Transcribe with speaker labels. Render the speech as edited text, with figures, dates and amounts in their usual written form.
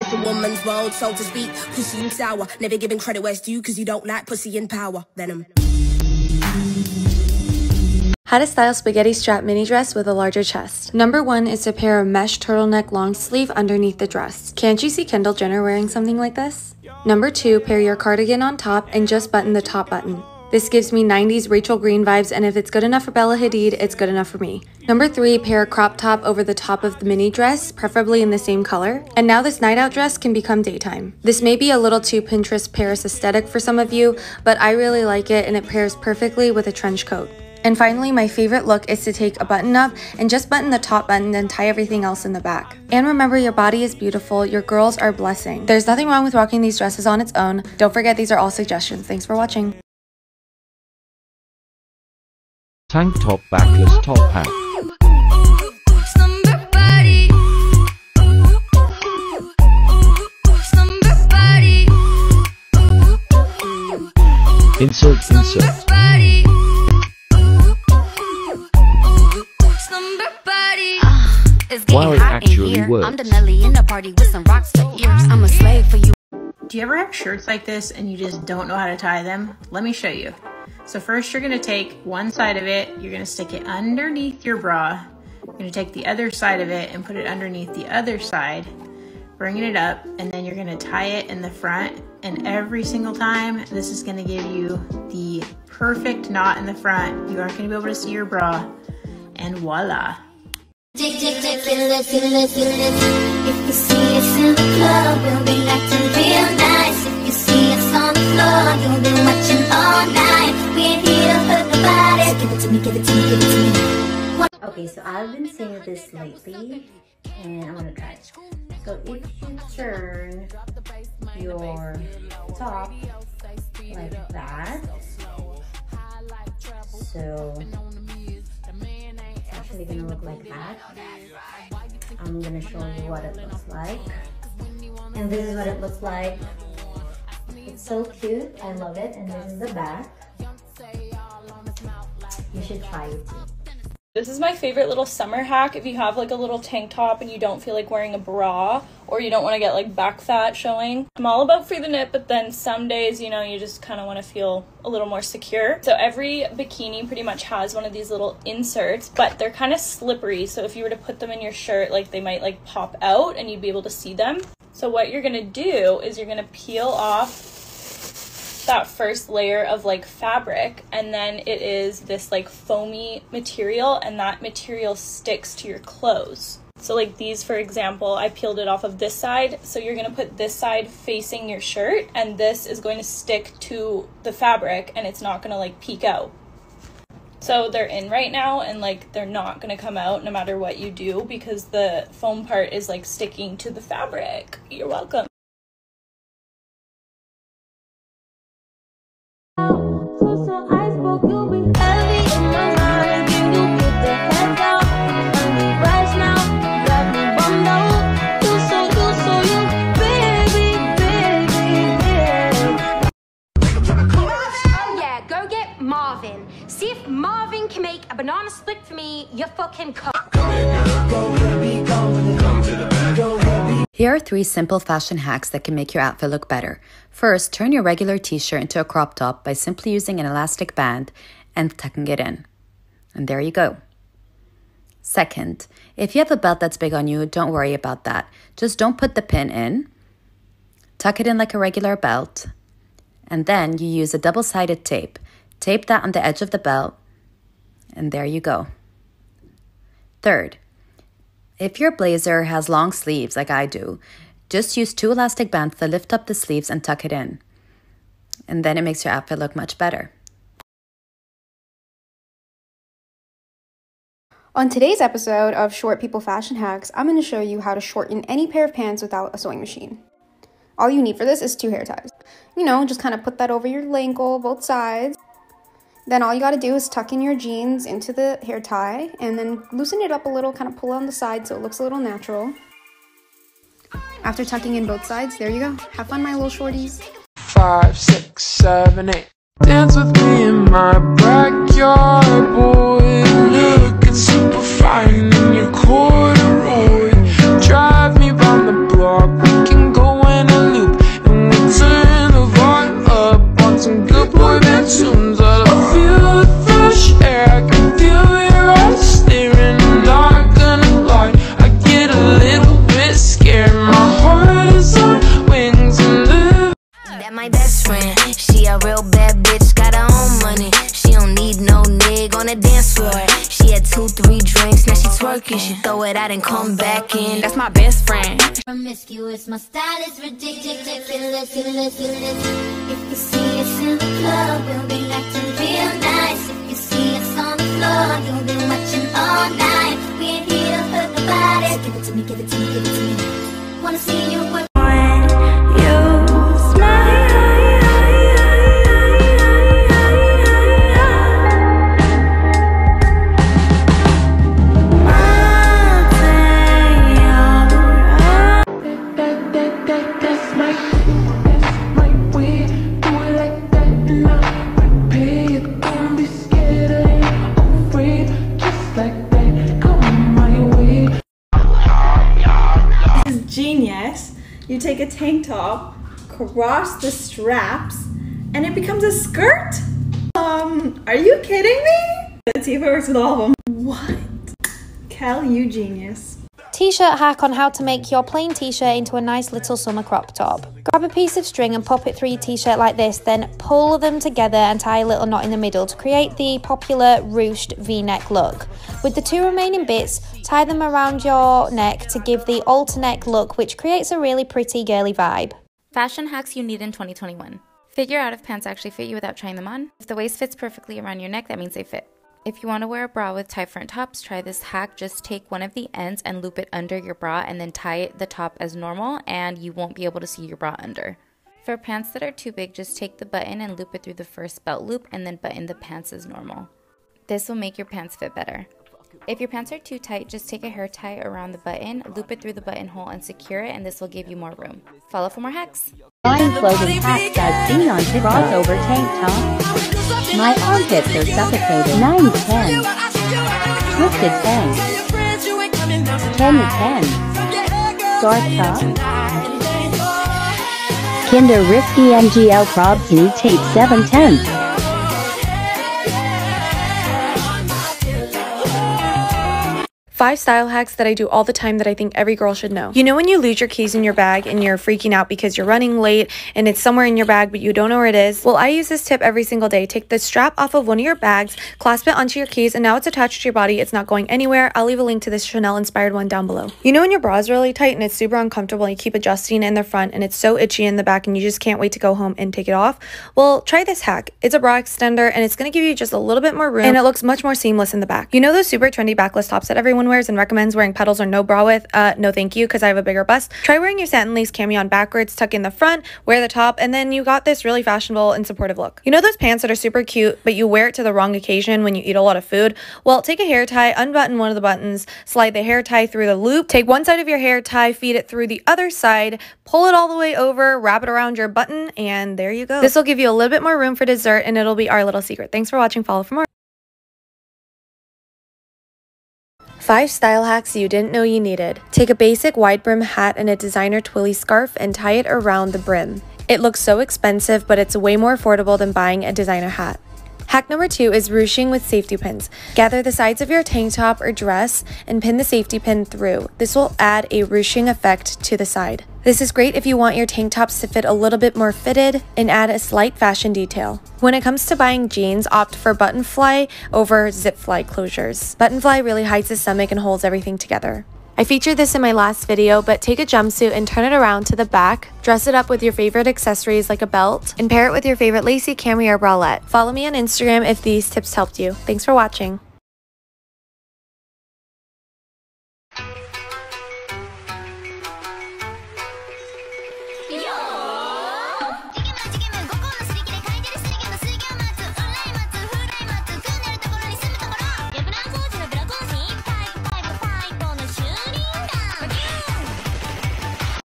Speaker 1: It's a woman's world, so to speak. Pussy and sour, never giving credit where it's due, cause you don't like pussy and power. Venom.
Speaker 2: How to style spaghetti strap mini dress with a larger chest. Number 1 is to pair a mesh turtleneck long sleeve underneath the dress. Can't you see Kendall Jenner wearing something like this? Number 2, pair your cardigan on top and just button the top button. This gives me 90s Rachel Green vibes, and if it's good enough for Bella Hadid, it's good enough for me. Number 3, pair a crop top over the top of the mini dress, preferably in the same color. And now this night out dress can become daytime. This may be a little too Pinterest Paris aesthetic for some of you, but I really like it and it pairs perfectly with a trench coat. And finally, my favorite look is to take a button up and just button the top button, then tie everything else in the back. And remember, your body is beautiful, your girls are a blessing. There's nothing wrong with rocking these dresses on its own. Don't forget, these are all suggestions. Thanks for watching.
Speaker 3: Tank top backless top hat. Insert. Wow, it actually works.
Speaker 4: I'm the Nelly in the party with some rocks for ears. I'm a slave for you.
Speaker 5: Do you ever have shirts like this and you just don't know how to tie them? Let me show you. So first you're gonna take one side of it, you're gonna stick it underneath your bra. You're gonna take the other side of it and put it underneath the other side, bringing it up, and then you're gonna tie it in the front. And every single time, this is gonna give you the perfect knot in the front. You aren't gonna be able to see your bra, and voila.
Speaker 6: Tick, tick, tick, feel it, feel it, feel it. If you see us in the club, we'll be acting real nice. If you see us on the floor, you'll be watching all night. We ain't here to hurt nobody. So give it to me, give it to me, give it to me.
Speaker 7: Okay, so I've been seeing this lately, and I'm gonna try it. So if you turn your top like that, so it's actually gonna look like that. I'm gonna show you what it looks like, and this is what it looks like. It's so cute, I love it, and this is the back. You should try it too.
Speaker 8: This is my favorite little summer hack if you have like a little tank top and you don't feel like wearing a bra, or you don't want to get like back fat showing. I'm all about free the nip, but then some days, you know, you just kind of want to feel a little more secure. So every bikini pretty much has one of these little inserts, but they're kind of slippery. So if you were to put them in your shirt, like they might like pop out and you'd be able to see them. So what you're gonna do is you're gonna peel off that first layer of like fabric, and then it is this like foamy material, and that material sticks to your clothes. So like these, for example, I peeled it off of this side, so you're gonna put this side facing your shirt, and this is going to stick to the fabric and it's not gonna like peek out. So they're in right now, and like they're not gonna come out no matter what you do, because the foam part is like sticking to the fabric. You're welcome.
Speaker 4: See if Marvin can make a banana split for me. You're fucking cool.
Speaker 9: Here are 3 simple fashion hacks that can make your outfit look better. First, turn your regular t-shirt into a crop top by simply using an elastic band and tucking it in. And there you go. Second, if you have a belt that's big on you, don't worry about that. Just don't put the pin in. Tuck it in like a regular belt. And then you use a double-sided tape. Tape that on the edge of the belt, and there you go. Third, if your blazer has long sleeves like I do, just use 2 elastic bands to lift up the sleeves and tuck it in. And then it makes your outfit look much better.
Speaker 10: On today's episode of Short People Fashion Hacks, I'm going to show you how to shorten any pair of pants without a sewing machine. All you need for this is 2 hair ties. You know, just kind of put that over your ankle, both sides. Then all you got to do is tuck in your jeans into the hair tie and then loosen it up a little, kind of pull on the side so it looks a little natural. After tucking in both sides, there you go. Have fun, my little shorties.
Speaker 11: 5, 6, 7, 8. Dance with me in my backyard, boy. Looking super fine in your corduroy. Drive me round the block, we can go
Speaker 6: friend. She a real bad bitch, got her own money. She don't need no nigga on the dance floor. She had 2-3 drinks, now she twerking. She throw it out and come back in. That's my best friend. Promiscuous, my style is ridiculous. If you see us in the club, we'll be acting real nice. If you see us on the floor, you'll be watching all night. We ain't here to hurt nobody. So give it to me, give it to me, give it to me. Wanna see you work.
Speaker 12: Genius. You take a tank top, cross the straps, and it becomes a skirt? Are you kidding me? Let's see if it works with all of them. What? Kel, you genius.
Speaker 10: T-shirt hack on how to make your plain t-shirt into a nice little summer crop top. Grab a piece of string and pop it through your t-shirt like this, then pull them together and tie a little knot in the middle to create the popular ruched v-neck look. With the two remaining bits, tie them around your neck to give the alter neck look, which creates a really pretty girly vibe.
Speaker 9: Fashion hacks you need in 2021. Figure out if pants actually fit you without trying them on. If the waist fits perfectly around your neck, that means they fit. If you want to wear a bra with tight front tops, try this hack. Just take one of the ends and loop it under your bra and then tie the top as normal, and you won't be able to see your bra under. For pants that are too big, just take the button and loop it through the first belt loop and then button the pants as normal. This will make your pants fit better. If your pants are too tight, just take a hair tie around the button, loop it through the buttonhole and secure it, and this will give you more room. Follow for more hacks.
Speaker 13: Fine clothing hacks as seen on TikTok. Crossover tank top. My armpits are suffocated. 9-10. Twisted 10. 10-10. Scarf top. Kinder Risky MGL Crop Glue Tape 7/10.
Speaker 2: 5 style hacks that I do all the time that I think every girl should know. You know when you lose your keys in your bag and you're freaking out because you're running late and it's somewhere in your bag but you don't know where it is? Well, I use this tip every single day. Take the strap off of one of your bags, clasp it onto your keys, and now it's attached to your body. It's not going anywhere. I'll leave a link to this Chanel inspired one down below. You know when your bra is really tight and it's super uncomfortable and you keep adjusting in the front and it's so itchy in the back and you just can't wait to go home and take it off? Well, try this hack. It's a bra extender and it's going to give you just a little bit more room and it looks much more seamless in the back. You know those super trendy backless tops that everyone wears and recommends wearing pedals or no bra with? No thank you, because I have a bigger bust. Try wearing your satin lace cami on backwards, tuck in the front, wear the top, and then you got this really fashionable and supportive look. You know those pants that are super cute but you wear it to the wrong occasion when you eat a lot of food? Well, take a hair tie, unbutton one of the buttons, slide the hair tie through the loop, take one side of your hair tie, feed it through the other side, pull it all the way over, wrap it around your button, and there you go. This will give you a little bit more room for dessert and it'll be our little secret. Thanks for watching. Follow for more. 5 style hacks you didn't know you needed. Take a basic wide brim hat and a designer twilly scarf and tie it around the brim. It looks so expensive, but it's way more affordable than buying a designer hat. Hack number 2 is ruching with safety pins. Gather the sides of your tank top or dress and pin the safety pin through. This will add a ruching effect to the side. This is great if you want your tank tops to fit a little bit more fitted and add a slight fashion detail. When it comes to buying jeans, opt for button fly over zip fly closures. Button fly really hides the stomach and holds everything together. I featured this in my last video, but take a jumpsuit and turn it around to the back, dress it up with your favorite accessories like a belt, and pair it with your favorite lacy cami or bralette. Follow me on Instagram if these tips helped you. Thanks for watching.